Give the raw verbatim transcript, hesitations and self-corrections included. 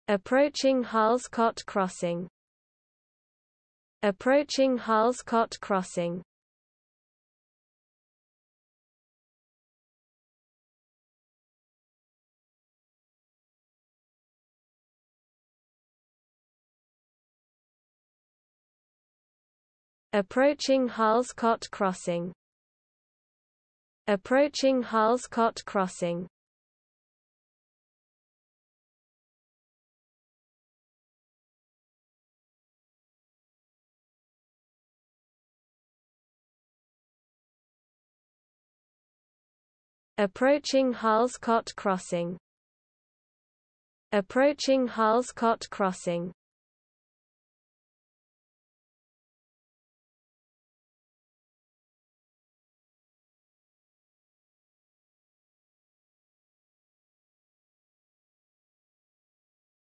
Approaching Harlescott Crossing. Approaching Harlescott Crossing. Approaching Harlescott Crossing. Approaching Harlescott Crossing. Approaching Harlescott Crossing. Approaching Harlescott Crossing.